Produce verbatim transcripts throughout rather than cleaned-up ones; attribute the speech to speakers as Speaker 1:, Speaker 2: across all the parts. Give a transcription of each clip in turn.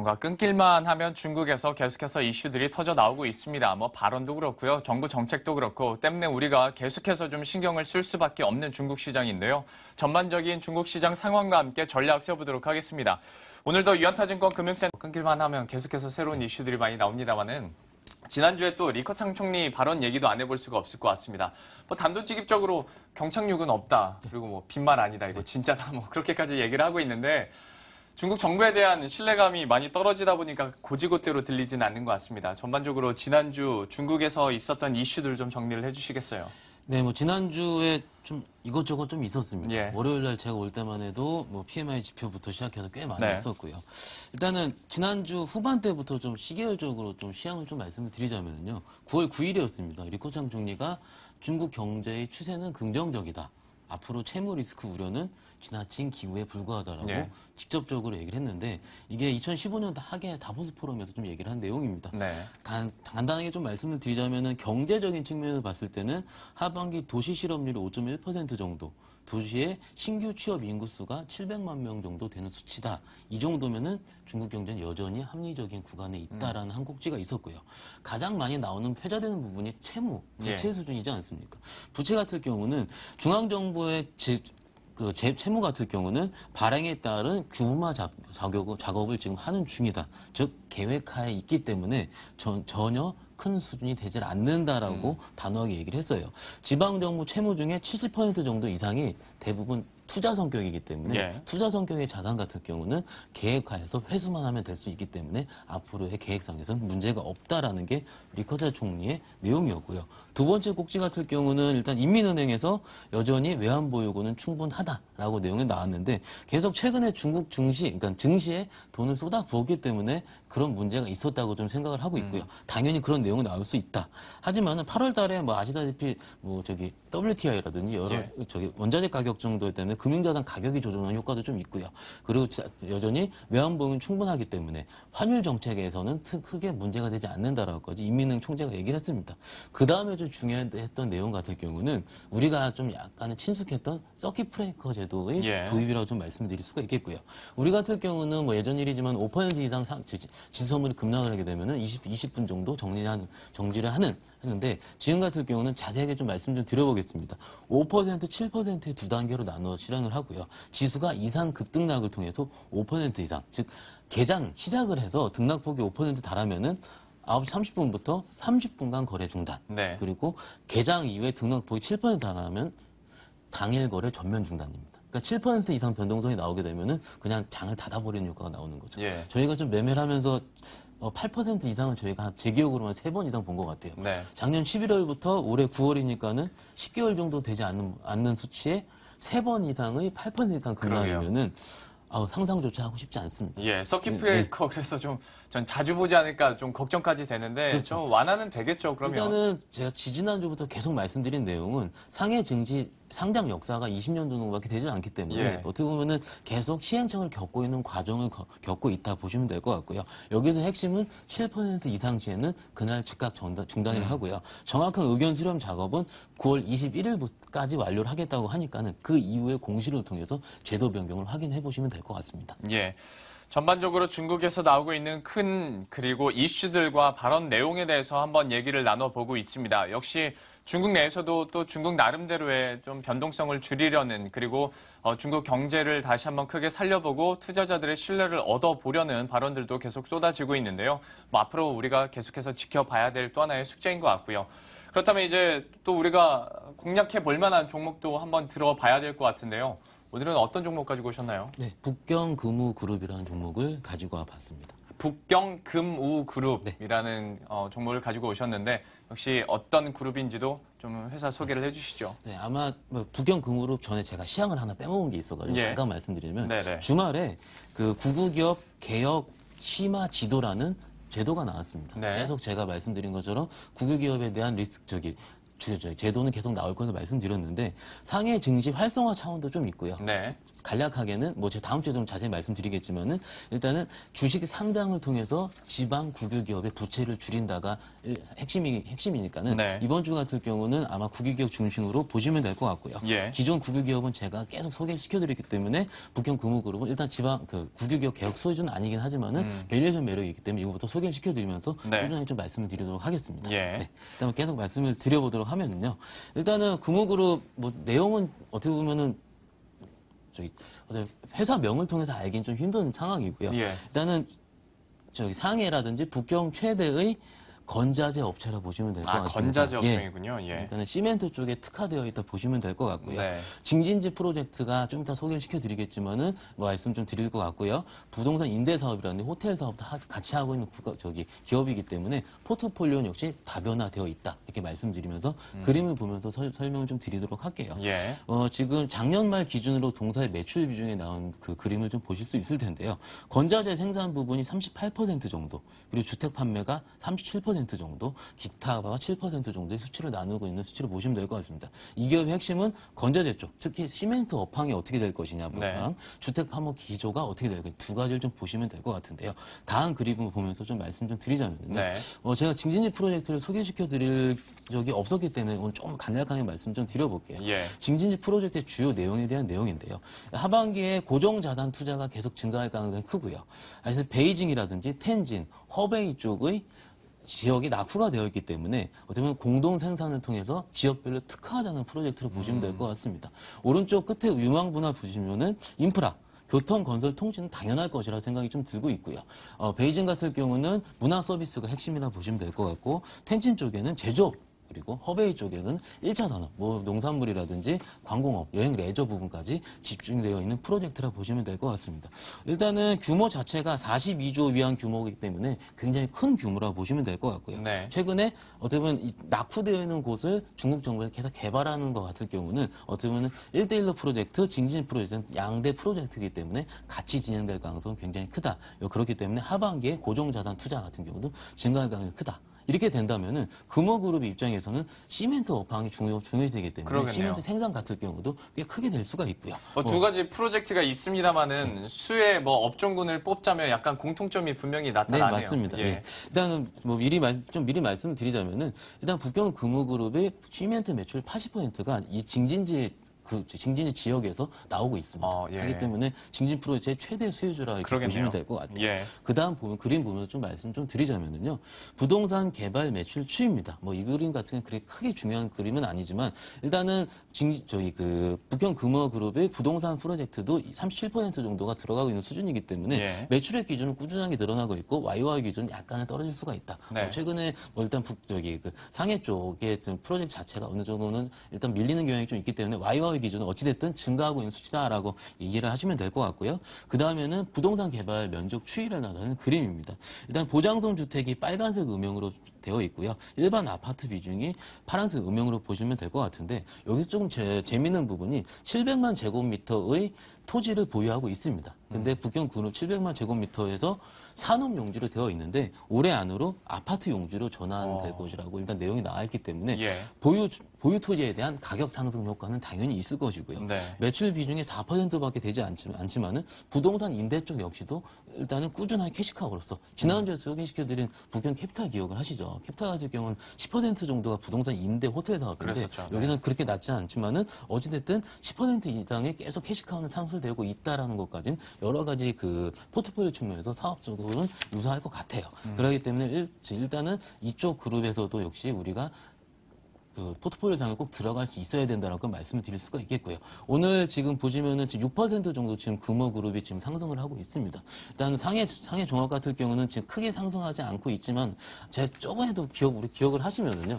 Speaker 1: 뭔가 끊길만 하면 중국에서 계속해서 이슈들이 터져 나오고 있습니다. 뭐 발언도 그렇고요. 정부 정책도 그렇고 때문에 우리가 계속해서 좀 신경을 쓸 수밖에 없는 중국 시장인데요. 전반적인 중국 시장 상황과 함께 전략 세워보도록 하겠습니다. 오늘도 유한타증권 금융센터 끊길만 하면 계속해서 새로운 이슈들이 많이 나옵니다만은 지난주에 또 리커창 총리 발언 얘기도 안 해볼 수가 없을 것 같습니다. 뭐 단도직입적으로 경착륙은 없다. 그리고 뭐 빈말 아니다. 이거 진짜다. 뭐 그렇게까지 얘기를 하고 있는데 중국 정부에 대한 신뢰감이 많이 떨어지다 보니까 고지곳대로 들리지는 않는 것 같습니다. 전반적으로 지난주 중국에서 있었던 이슈들 좀 정리를 해주시겠어요?
Speaker 2: 네, 뭐 지난주에 좀 이것저것 좀 있었습니다.
Speaker 1: 예.
Speaker 2: 월요일 날 제가 올 때만 해도 뭐 피엠아이 지표부터 시작해서 꽤 많이
Speaker 1: 네.
Speaker 2: 있었고요. 일단은 지난주 후반때부터 좀 시계열적으로 좀 시향을 좀 말씀을 드리자면요. 구월 구일이었습니다. 리커창 총리가 중국 경제의 추세는 긍정적이다. 앞으로 채무 리스크 우려는 지나친 기우에 불과하다라고
Speaker 1: 예.
Speaker 2: 직접적으로 얘기를 했는데 이게 이천십오 년 하계 다보스 포럼에서 좀 얘기를 한 내용입니다.
Speaker 1: 네.
Speaker 2: 간, 간단하게 좀 말씀을 드리자면은 경제적인 측면을 봤을 때는 하반기 도시 실업률이 오 점 일 퍼센트 정도, 도시의 신규 취업 인구수가 칠백만 명 정도 되는 수치다. 이 정도면은 중국 경제는 여전히 합리적인 구간에 있다라는 음. 한 꼭지가 있었고요. 가장 많이 나오는 회자되는 부분이 채무, 부채
Speaker 1: 예.
Speaker 2: 수준이지 않습니까? 부채 같은 경우는 중앙정부의 제, 그 제, 채무 같은 경우는 발행에 따른 규모화 작, 작업, 작업을 지금 하는 중이다. 즉 계획하에 있기 때문에 전, 전혀 큰 수준이 되질 않는다라고 음. 단호하게 얘기를 했어요. 지방정부 채무 중에 칠십 퍼센트 정도 이상이 대부분 투자 성격이기 때문에
Speaker 1: 예.
Speaker 2: 투자 성격의 자산 같은 경우는 계획하에서 회수만 하면 될 수 있기 때문에 앞으로의 계획상에서는 문제가 없다라는 게 리커창 총리의 내용이었고요. 두 번째 꼭지 같은 경우는 일단 인민은행에서 여전히 외환보유고는 충분하다라고 내용이 나왔는데 계속 최근에 중국 증시, 그러니까 증시에 돈을 쏟아부었기 때문에 그런 문제가 있었다고 좀 생각을 하고 있고요. 음. 당연히 그런 내용이 나올 수 있다. 하지만은 팔월 달에 뭐 아시다시피 뭐 저기 더블유티아이라든지 여러
Speaker 1: 예.
Speaker 2: 저기 원자재 가격 정도 때문에 금융자산 가격이 조정하는 효과도 좀 있고요. 그리고 여전히 외환보유는 충분하기 때문에 환율 정책에서는 크게 문제가 되지 않는다라고까지 인민은행 총재가 얘기를 했습니다. 그 다음에 좀 중요했던 내용 같은 경우는 우리가 좀 약간은 친숙했던 서킷 브레이커 제도의
Speaker 1: 예.
Speaker 2: 도입이라고 좀 말씀드릴 수가 있겠고요. 우리 같은 경우는 뭐 예전 일이지만 오 퍼센트 이상 상, 지수선물이 급락을 하게 되면은 이십, 이십 분 정도 정리하는, 정지를 하는, 했는데 지금 같은 경우는 자세하게 좀 말씀 좀 드려보겠습니다. 오 퍼센트, 칠 퍼센트의 두 단계로 나누어 실행을 하고요. 지수가 이상 급등락을 통해서 오 퍼센트 이상, 즉 개장 시작을 해서 등락폭이 오 퍼센트 달하면은 아홉 시 삼십 분부터 삼십 분간 거래 중단.
Speaker 1: 네.
Speaker 2: 그리고 개장 이후에 등락폭이 칠 퍼센트 달하면 당일 거래 전면 중단입니다. 그러니까 칠 퍼센트 이상 변동성이 나오게 되면은 그냥 장을 닫아버리는 효과가 나오는 거죠.
Speaker 1: 예.
Speaker 2: 저희가 좀 매매를 하면서 팔 퍼센트 이상은 저희가 제 기억으로만 세 번 이상 본 것 같아요.
Speaker 1: 네.
Speaker 2: 작년 십일월부터 올해 구월이니까는 십 개월 정도 되지 않는, 않는 수치에 세 번 이상의 팔 퍼센트 이상 급락이면은 아우, 상상조차 하고 싶지 않습니다.
Speaker 1: 예, 서킷 브레이커 네. 그래서 좀 전 자주 보지 않을까 좀 걱정까지 되는데
Speaker 2: 그렇죠.
Speaker 1: 좀 완화는 되겠죠. 그러면
Speaker 2: 일단은 제가 지지난주부터 계속 말씀드린 내용은 상해 증시 상장 역사가 이십 년 정도밖에 되지 않기 때문에
Speaker 1: 예.
Speaker 2: 어떻게 보면은 계속 시행착오를 겪고 있는 과정을 거, 겪고 있다 보시면 될 것 같고요. 여기서 핵심은 칠 퍼센트 이상 시에는 그날 즉각 중단, 중단을 음. 하고요. 정확한 의견 수렴 작업은 구월 이십일일까지 완료를 하겠다고 하니까는 그 이후에 공시를 통해서 제도 변경을 확인해 보시면 될 것 같습니다.
Speaker 1: 예. 전반적으로 중국에서 나오고 있는 큰 그리고 이슈들과 발언 내용에 대해서 한번 얘기를 나눠보고 있습니다. 역시 중국 내에서도 또 중국 나름대로의 좀 변동성을 줄이려는 그리고 어, 중국 경제를 다시 한번 크게 살려보고 투자자들의 신뢰를 얻어보려는 발언들도 계속 쏟아지고 있는데요. 뭐 앞으로 우리가 계속해서 지켜봐야 될 또 하나의 숙제인 것 같고요. 그렇다면 이제 또 우리가 공략해 볼 만한 종목도 한번 들어봐야 될 것 같은데요. 오늘은 어떤 종목 가지고 오셨나요?
Speaker 2: 네, 북경금우그룹이라는 종목을 가지고 와봤습니다.
Speaker 1: 북경금우그룹이라는 네. 어, 종목을 가지고 오셨는데 역시 어떤 그룹인지도 좀 회사 소개를 해주시죠.
Speaker 2: 네, 아마 뭐 북경금우그룹 전에 제가 시향을 하나 빼먹은 게 있어가지고
Speaker 1: 예.
Speaker 2: 잠깐 말씀드리면
Speaker 1: 네네.
Speaker 2: 주말에 그 구구기업 개혁 심화 지도라는 제도가 나왔습니다.
Speaker 1: 네.
Speaker 2: 계속 제가 말씀드린 것처럼 국유기업에 대한 리스크 저기 제도는 계속 나올 것을 말씀드렸는데 상해 증시 활성화 차원도 좀 있고요.
Speaker 1: 네.
Speaker 2: 간략하게는 뭐 제가 다음 주에 좀 자세히 말씀드리겠지만은 일단은 주식 상장을 통해서 지방 국유기업의 부채를 줄인다가 핵심이 핵심이니까는
Speaker 1: 네.
Speaker 2: 이번 주 같은 경우는 아마 국유기업 중심으로 보시면 될 것 같고요.
Speaker 1: 예.
Speaker 2: 기존 국유기업은 제가 계속 소개를 시켜드렸기 때문에 북형 금호그룹은 일단 지방 그 국유기업 개혁 수준은 아니긴 하지만은
Speaker 1: 음.
Speaker 2: 밸류에이션 매력이 있기 때문에 이거부터 소개를 시켜드리면서
Speaker 1: 네.
Speaker 2: 꾸준하게 좀 말씀을 드리도록 하겠습니다.
Speaker 1: 예.
Speaker 2: 네. 일단 계속 말씀을 드려보도록 하면은요. 일단은 금호그룹 뭐 내용은 어떻게 보면은 저기 회사명을 통해서 알긴 좀 힘든 상황이고요.
Speaker 1: 예.
Speaker 2: 일단은 저기 상해라든지 북경 최대의 건자재 업체라 보시면 될 것
Speaker 1: 아,
Speaker 2: 같습니다.
Speaker 1: 건자재
Speaker 2: 예.
Speaker 1: 업종이군요. 예.
Speaker 2: 그러니까 시멘트 쪽에 특화되어 있다 보시면 될 것 같고요.
Speaker 1: 네.
Speaker 2: 징진지 프로젝트가 좀 이따 소개를 시켜드리겠지만은 뭐 말씀 좀 드릴 것 같고요. 부동산 임대 사업이라든지 호텔 사업도 하, 같이 하고 있는 국가, 저기 기업이기 때문에 포트폴리오는 역시 다변화되어 있다 이렇게 말씀드리면서 음. 그림을 보면서 설, 설명을 좀 드리도록 할게요.
Speaker 1: 예.
Speaker 2: 어, 지금 작년 말 기준으로 동사의 매출 비중에 나온 그 그림을 좀 보실 수 있을 텐데요. 건자재 생산 부분이 삼십팔 퍼센트 정도, 그리고 주택 판매가 삼십칠 퍼센트 정도, 기타가 칠 퍼센트 정도의 수치를 나누고 있는 수치로 보시면 될 것 같습니다. 이 기업의 핵심은 건자재 쪽, 특히 시멘트 업황이 어떻게 될 것이냐, 네. 주택 판목 기조가 어떻게 될 것이냐, 두 가지를 좀 보시면 될 것 같은데요. 다음 그림을 보면서 좀 말씀 좀 드리자면요.
Speaker 1: 네.
Speaker 2: 어, 제가 징진지 프로젝트를 소개시켜 드릴 적이 없었기 때문에 오늘 좀 간략하게 말씀 좀 드려볼게요.
Speaker 1: 예.
Speaker 2: 징진지 프로젝트의 주요 내용에 대한 내용인데요. 하반기에 고정자산 투자가 계속 증가할 가능성이 크고요. 사실 베이징이라든지 텐진, 허베이 쪽의 지역이 낙후가 되어 있기 때문에 어떻게 보면 공동 생산을 통해서 지역별로 특화하자는 프로젝트로 보시면 될 것 같습니다. 오른쪽 끝에 유망분화 보시면은 인프라, 교통, 건설, 통신은 당연할 것이라 생각이 좀 들고 있고요. 어, 베이징 같은 경우는 문화 서비스가 핵심이라 보시면 될 것 같고, 텐진 쪽에는 제조업, 그리고 허베이 쪽에는 일 차 산업, 뭐 농산물이라든지 관공업, 여행 레저 부분까지 집중되어 있는 프로젝트라 보시면 될 것 같습니다. 일단은 규모 자체가 사십이조 위안 규모이기 때문에 굉장히 큰 규모라 보시면 될 것 같고요. 네. 최근에 어떻게 보면 이 낙후되어 있는 곳을 중국 정부에서 계속 개발하는 것 같은 경우는 어떻게 보면 일 대일로 프로젝트, 징진 프로젝트는 양대 프로젝트이기 때문에 같이 진행될 가능성은 굉장히 크다. 그렇기 때문에 하반기에 고정자산 투자 같은 경우도 증가할 가능성이 크다. 이렇게 된다면은 금호그룹 입장에서는 시멘트 업황이 중요, 중요시되기 때문에 그러겠네요. 시멘트 생산 같은 경우도 꽤 크게 될 수가 있고요.
Speaker 1: 뭐 두 가지 프로젝트가 있습니다만은 네. 수의 뭐 업종군을 뽑자면 약간 공통점이 분명히 나타나네요.
Speaker 2: 네, 맞습니다.
Speaker 1: 예.
Speaker 2: 예. 일단은 뭐 미리 말, 좀 미리 말씀드리자면은 일단 북경 금호그룹의 시멘트 매출 팔십 퍼센트가 이 징진지 그 징진지 지역에서 나오고 있습니다. 어, 예. 하기 때문에 징진 프로젝트의 최대 수혜주라 이렇게 그러겠네요. 보시면 될 것 같아요. 예. 그 다음 보면 그림 보면서 좀 말씀 좀 드리자면요, 부동산 개발 매출 추이입니다. 뭐 이 그림 같은 건 그렇게 크게 중요한 그림은 아니지만 일단은 징, 저희 그 북경 금호그룹의 부동산 프로젝트도 삼십칠 퍼센트 정도가 들어가고 있는 수준이기 때문에 예. 매출액 기준은 꾸준하게 늘어나고 있고 와이오아이 기준은 약간은 떨어질 수가 있다. 네. 뭐 최근에 뭐 일단 북 저기 그 상해 쪽의 프로젝트 자체가 어느 정도는 일단 밀리는 경향이 좀 있기 때문에 와이오아이 기준은 어찌됐든 증가하고 있는 수치다라고 이해를 하시면 될 것 같고요. 그 다음에는 부동산 개발 면적 추이를 나타내는 그림입니다. 일단 보장성 주택이 빨간색 음영으로 되어 있고요. 일반 아파트 비중이 파란색 음영으로 보시면 될 것 같은데 여기서 조금 제, 재미있는 부분이 칠백만 제곱미터의 토지를 보유하고 있습니다. 근데 음. 북경 그룹 칠백만 제곱미터에서 산업 용지로 되어 있는데 올해 안으로 아파트 용지로 전환될 어. 것이라고 일단 내용이 나와 있기 때문에 예. 보유 보유 토지에 대한 가격 상승 효과는 당연히 있을 것이고요. 네. 매출 비중이 사 퍼센트밖에 되지 않지만, 않지만은 부동산 임대 쪽 역시도 일단은 꾸준하게 캐시카우로서 지난주에 소개시켜드린 북경 캐피탈 기억을 하시죠. 캐피탈 같은 경우는 십 퍼센트 정도가 부동산 임대 호텔 사업인데 그랬었죠. 여기는 네. 그렇게 낮지 않지만은 어찌됐든 십 퍼센트 이상의 계속 캐시카우는 상승되고 있다라는 것까지는 여러 가지 그 포트폴리오 측면에서 사업적으로는 유사할 것 같아요. 음. 그렇기 때문에 일, 일단은 이쪽 그룹에서도 역시 우리가 그 포트폴리오 상에 꼭 들어갈 수 있어야 된다라고 말씀을 드릴 수가 있겠고요. 오늘 지금 보시면은 지금 육 퍼센트 정도 지금 금호그룹이 지금 상승을 하고 있습니다. 일단 상해 상해 종합 같은 경우는 지금 크게 상승하지 않고 있지만 제가 저번에도 기억 우리 기억을 하시면은요.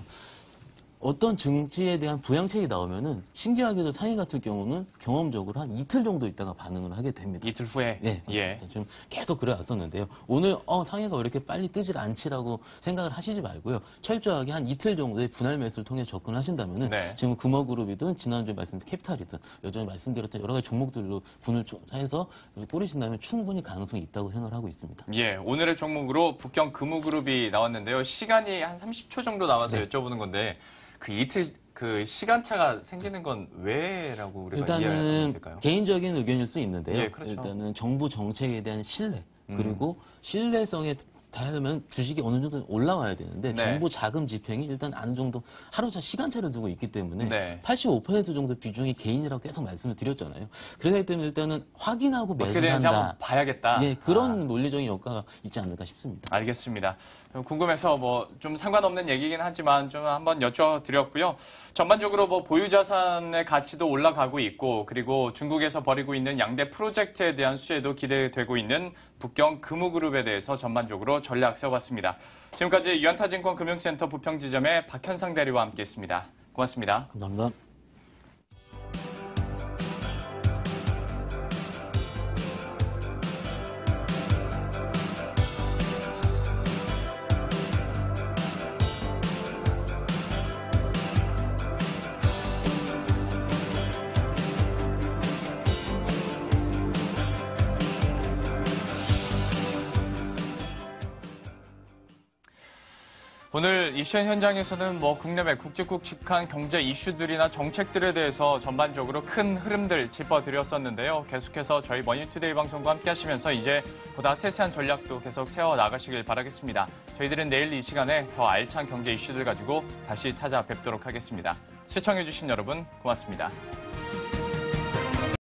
Speaker 2: 어떤 증지에 대한 부양책이 나오면은 신기하게도 상해 같은 경우는 경험적으로 한 이틀 정도 있다가 반응을 하게 됩니다.
Speaker 1: 이틀 후에?
Speaker 2: 네. 예. 좀 계속 그래왔었는데요. 오늘 어, 상해가 왜 이렇게 빨리 뜨질 않지라고 생각을 하시지 말고요. 철저하게 한 이틀 정도의 분할 매수를 통해 접근하신다면은 네. 지금 금호그룹이든 지난주에 말씀드린 캐피탈이든 여전히 말씀드렸던 여러 가지 종목들로 분을 해서 꼬리신다면 충분히 가능성이 있다고 생각을 하고 있습니다.
Speaker 1: 예. 오늘의 종목으로 북경 금호그룹이 나왔는데요. 시간이 한 삼십 초 정도 남아서 네. 여쭤보는 건데 그 이틀 그 시간차가 생기는 건 왜라고 우리가 이해하면
Speaker 2: 일단은
Speaker 1: 될까요?
Speaker 2: 개인적인 의견일 수 있는데요.
Speaker 1: 예, 그렇죠.
Speaker 2: 일단은 정부 정책에 대한 신뢰
Speaker 1: 음.
Speaker 2: 그리고 신뢰성에 다하면 주식이 어느 정도 올라와야 되는데
Speaker 1: 네.
Speaker 2: 정부 자금 집행이 일단 어느 정도 하루차 시간차를 두고 있기 때문에
Speaker 1: 네.
Speaker 2: 팔십오 퍼센트 정도 비중이 개인이라고 계속 말씀을 드렸잖아요. 그렇기 때문에 일단은 확인하고
Speaker 1: 어떻게 되는지 한번
Speaker 2: 매수한다.
Speaker 1: 봐야겠다.
Speaker 2: 예, 그런
Speaker 1: 아.
Speaker 2: 논리적인 효과가 있지 않을까 싶습니다.
Speaker 1: 알겠습니다. 궁금해서 뭐 좀 상관없는 얘기긴 하지만 좀 한번 여쭤드렸고요. 전반적으로 뭐 보유자산의 가치도 올라가고 있고 그리고 중국에서 벌이고 있는 양대 프로젝트에 대한 수혜도 기대되고 있는 북경 금우그룹에 대해서 전반적으로 전략 세워봤습니다. 지금까지 유한타증권 금융센터 부평지점의 박현상 대리와 함께했습니다. 고맙습니다.
Speaker 2: 감사합니다.
Speaker 1: 오늘 이슈엔 현장에서는 뭐 국내외 굵직굵직한 경제 이슈들이나 정책들에 대해서 전반적으로 큰 흐름들 짚어드렸었는데요. 계속해서 저희 머니투데이 방송과 함께 하시면서 이제 보다 세세한 전략도 계속 세워나가시길 바라겠습니다. 저희들은 내일 이 시간에 더 알찬 경제 이슈들 가지고 다시 찾아뵙도록 하겠습니다. 시청해주신 여러분 고맙습니다.